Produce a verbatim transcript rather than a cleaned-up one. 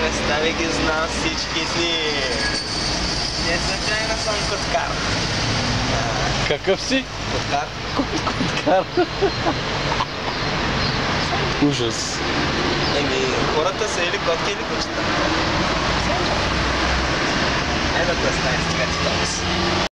представи ги знам всички си. Не случайно съм коткар. Какъв си? Коткар. Коткар. Ужас. Еми, хората са или котки, или кучета. Ей да те остави, стига ти толкова.